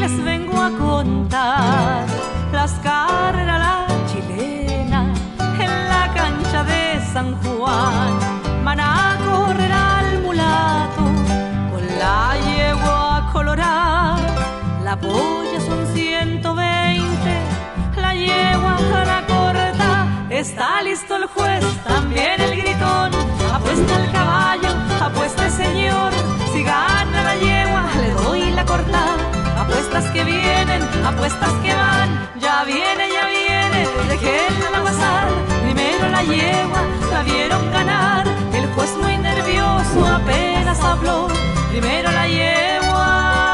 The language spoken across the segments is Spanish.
les vengo a contar las carreras la chilena en la cancha de San Juan. Van a correr al mulato con la yegua colorada. La polla son 120, la yegua la corta. Está listo el juez, también el gritón. Apuesta el caballo, apuesta señor. Si gana la yegua, le doy la cortada. Apuestas que vienen, apuestas que van. Ya viene, déjenla pasar. Primero la yegua, la vieron ganar. El juez muy nervioso apenas habló. Primero la yegua,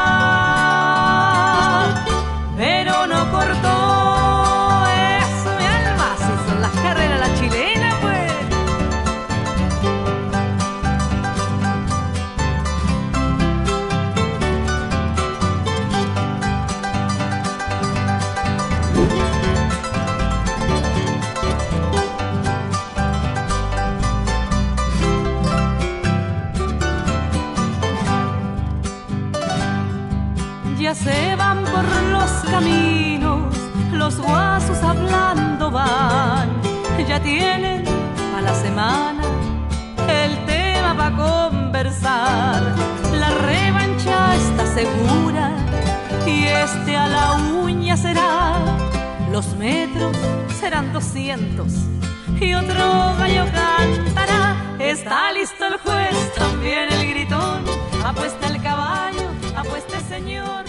pero no cortó. Eso, mi alma, si son las carreras la chilena, pues. Ya se van por los caminos, los guasos hablando van. Ya tienen a la semana el tema para conversar. La revancha está segura y a la uña será. Los metros serán 200 y otro gallo cantará. Está listo el juez, también el gritón. Apuesta el caballo, apuesta el señor.